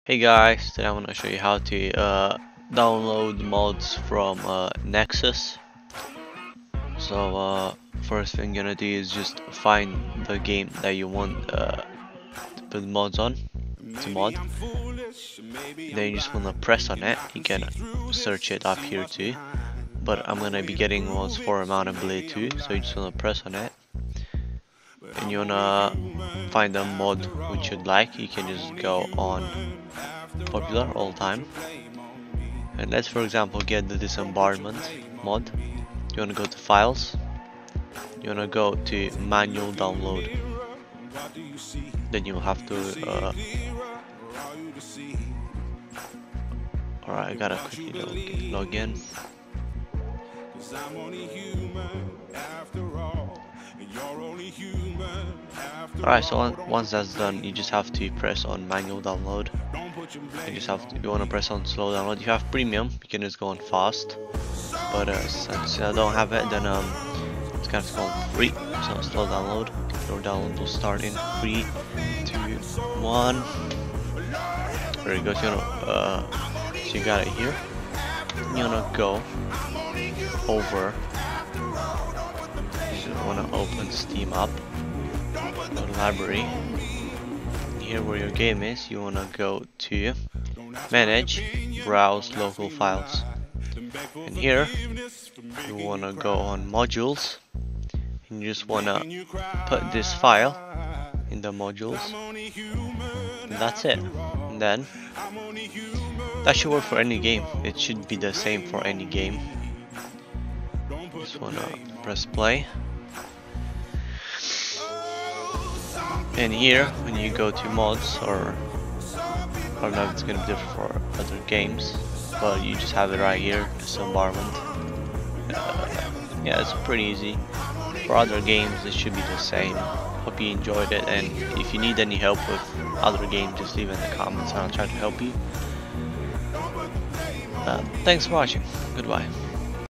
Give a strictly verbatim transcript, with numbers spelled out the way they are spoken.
Hey guys, today I'm gonna show you how to uh, download mods from uh, Nexus. So uh, first thing you're gonna do is just find the game that you want uh, to put mods on, to mod. Then you just wanna press on it. You can search it up here too. But I'm gonna be getting mods for Mount and Blade too, so you just wanna press on it. And you wanna find a mod which you'd like. You can just go on popular all time, and let's for example get the disembowelment mod. You wanna go to files, you wanna go to manual download, then you'll have to uh, alright, I gotta quickly log, log in. Alright, so on, once that's done, you just have to press on manual download. You just have to, you want to press on slow download. If you have premium, you can just go on fast. But uh, since I don't have it, then um, it's kind of called free. So slow download. Your download will start in three, two, one. There you go. So you, wanna, uh, so you got it here. You wanna go over. You wanna open Steam up. Go to library. Here where your game is, you wanna go to manage, browse local files, and here you wanna go on modules, and you just wanna put this file in the modules, and that's it. And then that should work for any game. It should be the same for any game. Just wanna press play. And here, when you go to mods, or I don't know if it's gonna be different for other games, but you just have it right here, disembowelment. Uh, yeah, it's pretty easy. For other games, it should be the same. Hope you enjoyed it, and if you need any help with other games, just leave it in the comments and I'll try to help you. Uh, thanks for watching. Goodbye.